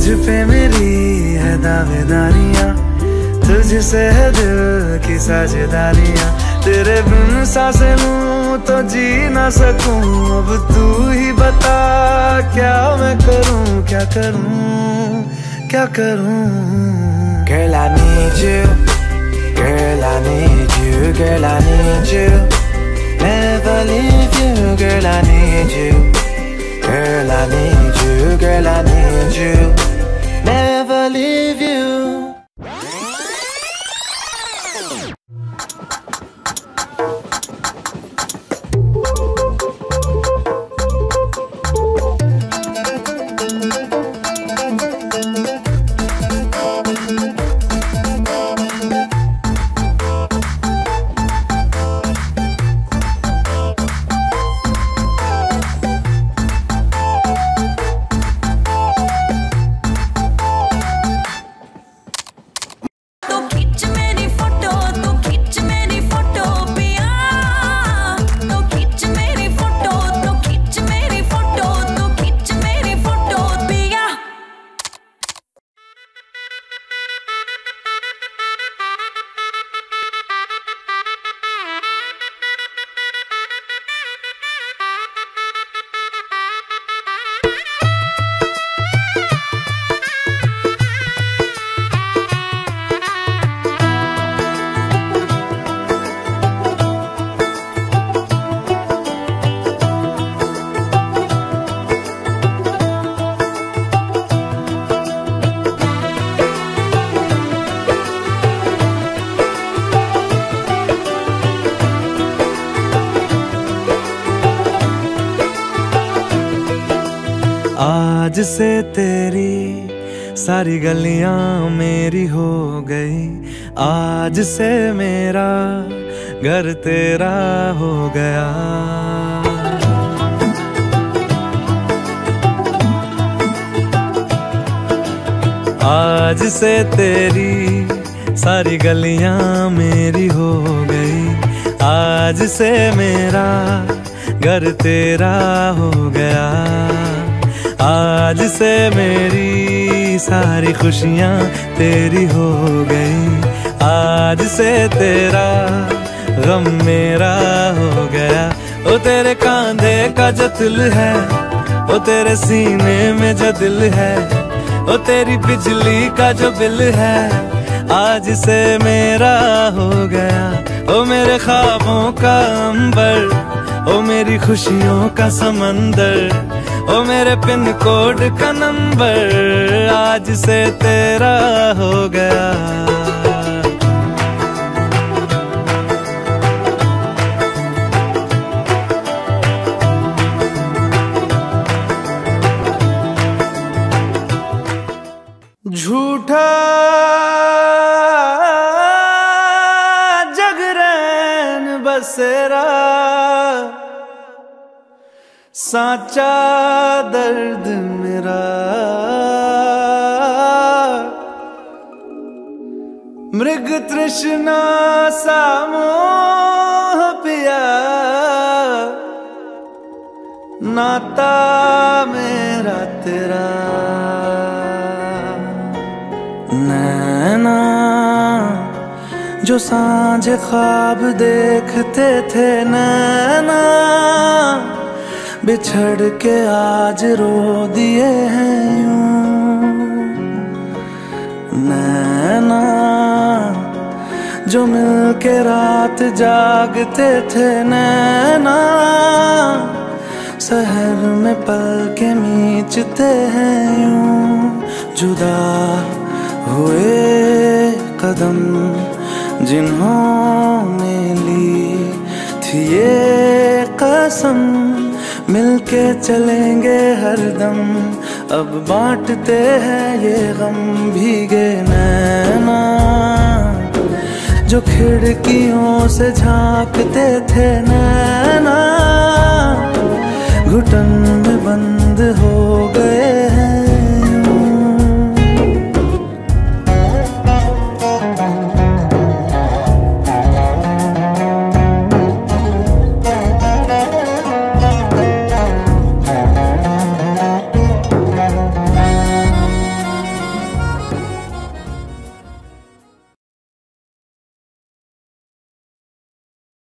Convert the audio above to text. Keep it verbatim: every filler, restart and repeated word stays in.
तुझ पे मेरी है दावेदारियां, तुझसे है दिल की साझेदारियां। तेरे बिन सांसें लूं तो जी ना सकूं, अब तू ही बता क्या मैं करूं, क्या करूं, क्या करूं। Girl I need you, girl I need you, girl I need you, never leave you. Girl I need you, girl I need you, girl I need you, never leave you. आज से तेरी सारी गलियां मेरी हो गई, आज से मेरा घर तेरा हो गया। आज से तेरी सारी गलियां मेरी हो गई, आज से मेरा घर तेरा हो गया। आज से मेरी सारी खुशियां तेरी हो गई, आज से तेरा गम मेरा हो गया। ओ तेरे कांधे का जो दिल है, ओ तेरे सीने में जो दिल है, ओ तेरी बिजली का जो बिल है, आज से मेरा हो गया। ओ मेरे ख्वाबों का अंबर, ओ मेरी खुशियों का समंदर, ओ मेरे पिन कोड का नंबर, आज से तेरा हो गया। झूठा जगरैन बसेरा, साचा दर्द मेरा, मृग तृष्णा सा मोह पिया, नाता मेरा तेरा। नैना जो सांझे ख्वाब देखते थे, नैना बिछड़ के आज रो दिए हैं यूं। नैना जो मिल के रात जागते थे, नैना सहर में पल के मीचते हैं यूं। जुदा हुए कदम जिन्होंने ली थी ये कसम, मिलके चलेंगे हरदम, अब बांटते हैं ये गम। भीगे नैना जो खिड़कियों से झांकते थे, नैना घुटन में बंद हो गए हैं।